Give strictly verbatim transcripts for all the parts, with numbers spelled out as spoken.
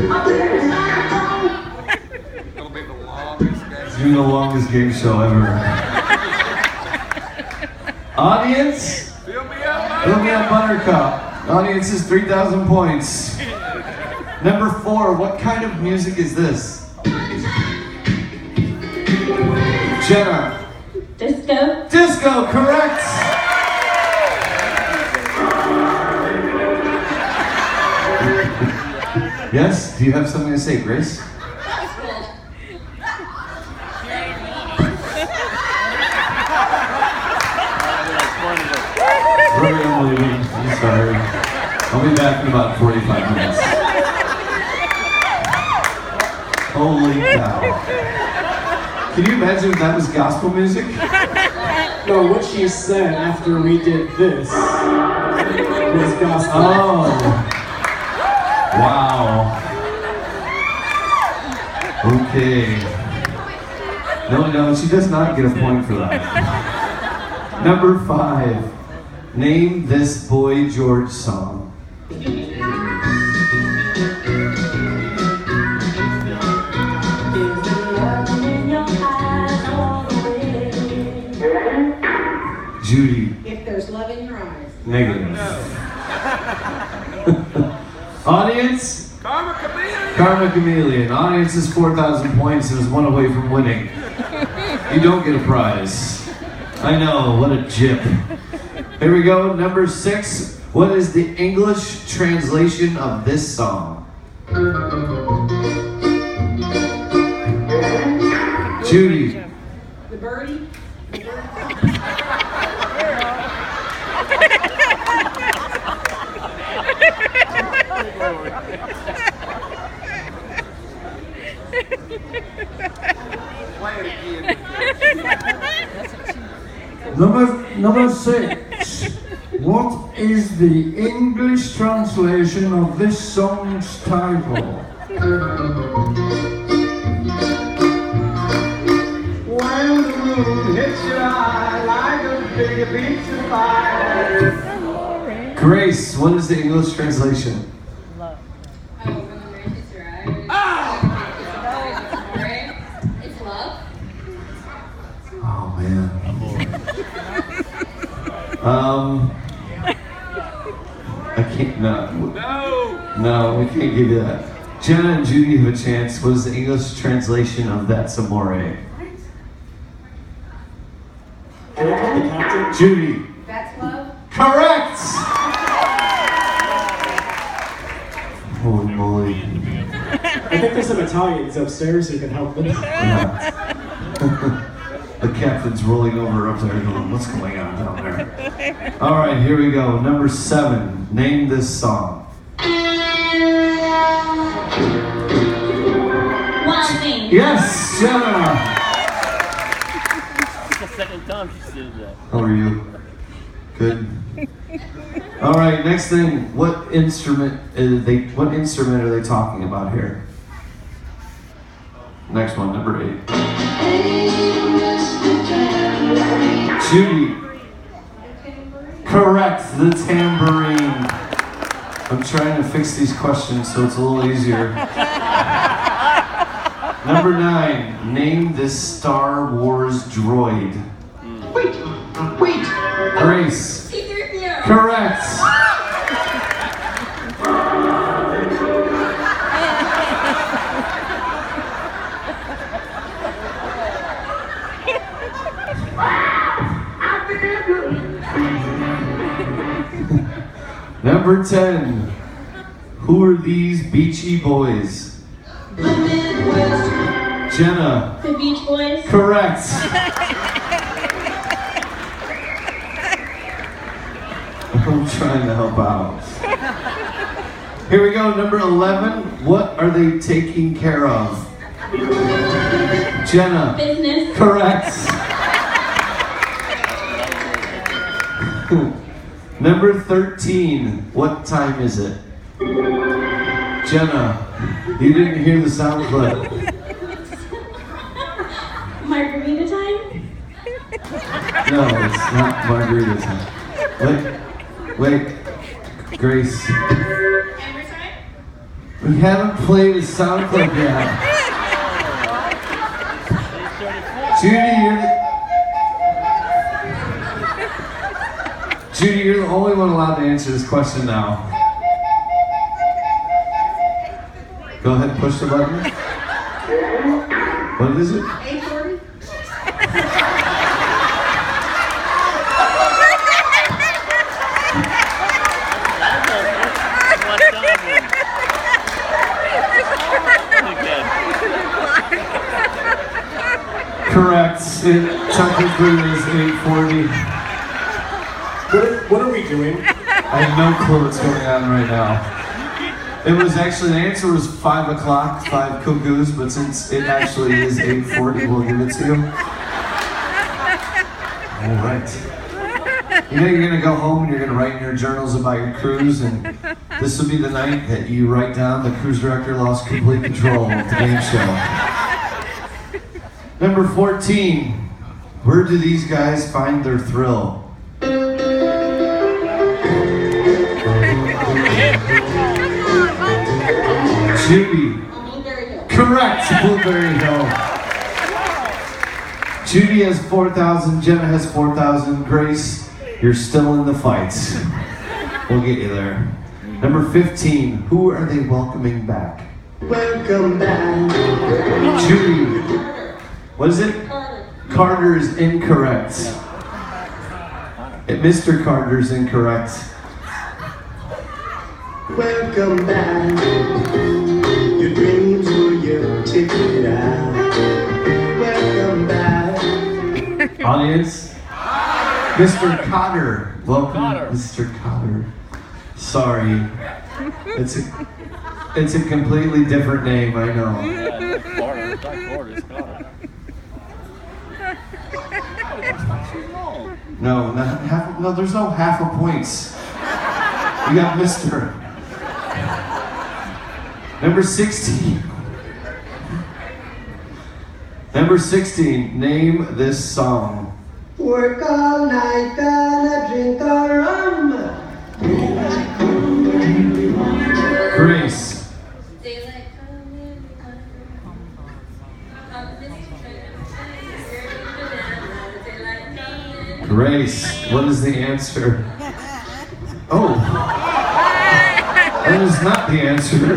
be the longest game. It's been the longest game show ever. Audience? Fill me up, Fill me up, Buttercup. Audience is three thousand points. Number four, what kind of music is this? Jenna. Disco. Disco, correct. Yes? Do you have something to say, Grace? Sorry, I'm leaving. I'm sorry. I'll be back in about forty-five minutes. Holy cow. Can you imagine if that was gospel music? No, what she said after we did this was gospel. Oh. Wow. Okay. No, no, she does not get a point for that. Number five. Name this Boy George song. Judy. If there's love in your eyes. Negative. Audience? Karma Chameleon. Karma Chameleon. Audience is four thousand points and is one away from winning. You don't get a prize. I know, what a jip. Here we go, number six. What is the English translation of this song? Judy. The birdie. Play it again. Number, number six. What is the English translation of this song's title? When the moon hits your eye like a big pizza pie. Grace, what is the English translation? Love. Oh, when the moon hits your eye. Ah! It's love. Oh man. Um, I can't, no. No! No, we can't give you that. Jenna and Judy have a chance. What is the English translation of That's Amore? Can I get the captain? Judy. That's love. Correct! Holy moly. I think there's some Italians upstairs who can help with that. Yeah. The captain's rolling over up there going, what's going on down there? All right, here we go. Number seven. Name this song. Wild Thing. Yes, Jenna! That's the second time she said that. How are you? Good. All right, next thing. What instrument is they? What instrument are they talking about here? Next one, number eight. Judy. Correct, the tambourine. I'm trying to fix these questions so it's a little easier. Number nine. Name this Star Wars droid. Wait, wait. Grace. C three P O. Correct. Number ten. Who are these Beachy Boys? Jenna. The Beach Boys. Correct. I'm trying to help out. Here we go, number eleven. What are they taking care of? Jenna. Business. Correct. Number thirteen. What time is it? Jenna. You didn't hear the sound clip. Margarita time. No, it's not margarita time. Wait, wait, Grace. Hammer time? We haven't played a sound clip yet. Judy, you're the... Judy, you're the only one allowed to answer this question now. Go ahead and push the button. What is it? eight forty? Correct. It technically is eight forty. What, what are we doing? I have no clue what's going on right now. It was actually, the answer was five o'clock, five cuckoos, but since it actually is eight forty, we'll give it to you. All right. You know you're gonna go home and you're gonna write in your journals about your cruise, and this will be the night that you write down the cruise director lost complete control of the game show. Number fourteen, where do these guys find their thrill? Judy. Blueberry Hill. Correct, Blueberry Hill. Judy has four thousand, Jenna has four thousand. Grace, you're still in the fights. We'll get you there. Number fifteen, who are they welcoming back? Welcome back. Judy. What is it? Carter. Carter is incorrect. Mister Carter is incorrect. Welcome back. Your dreams were your ticket out. Welcome back. Audience? Mister Cotter. Welcome, Cotter. Mister Cotter. Sorry. It's a, it's a completely different name, I know. Yeah, Florida, it's like Florida, it's Florida. No, not half, no, there's no half a points. You got Mister Number sixteen. Number sixteen, name this song. Work all night, gonna drink a rum. Grace. Daylight coming, coming. Grace, what is the answer? Oh. That is not the answer.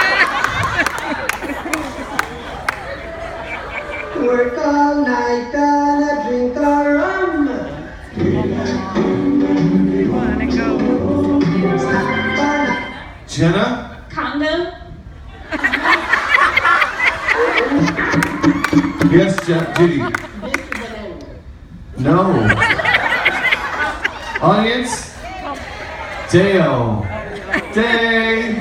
Work all night, gonna drink a rum. Jenna? Congo. Yes, Jeff, Judy. No. Audience? Deo. Day.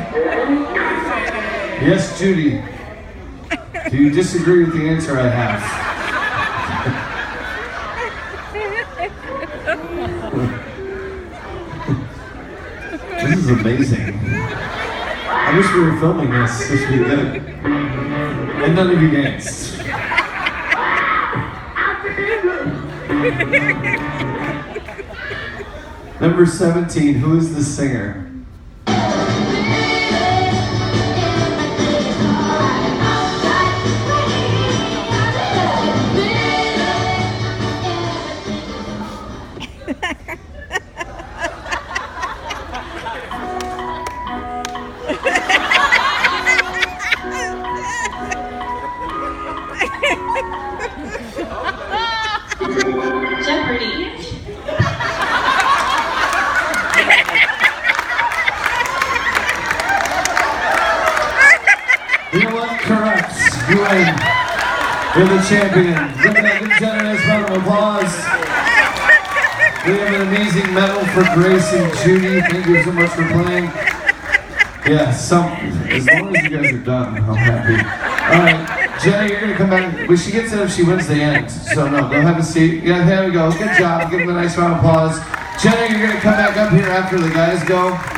Yes, Judy. Do you disagree with the answer I have? This is amazing. I wish we were filming this. This would be good. And none of you danced. Number seventeen, who is the singer? Jeopardy. You know what? Correct. You win. You're the champion. Give me that generous round of applause. We have an amazing medal for Grace and Judy. Thank you so much for playing. Yeah, some, as long as you guys are done, I'm happy. All right, Jenna, you're gonna come back. Well, she gets it if she wins the end. So no, go have a seat. Yeah, there we go. Good job. Give them a nice round of applause. Jenna, you're gonna come back up here after the guys go.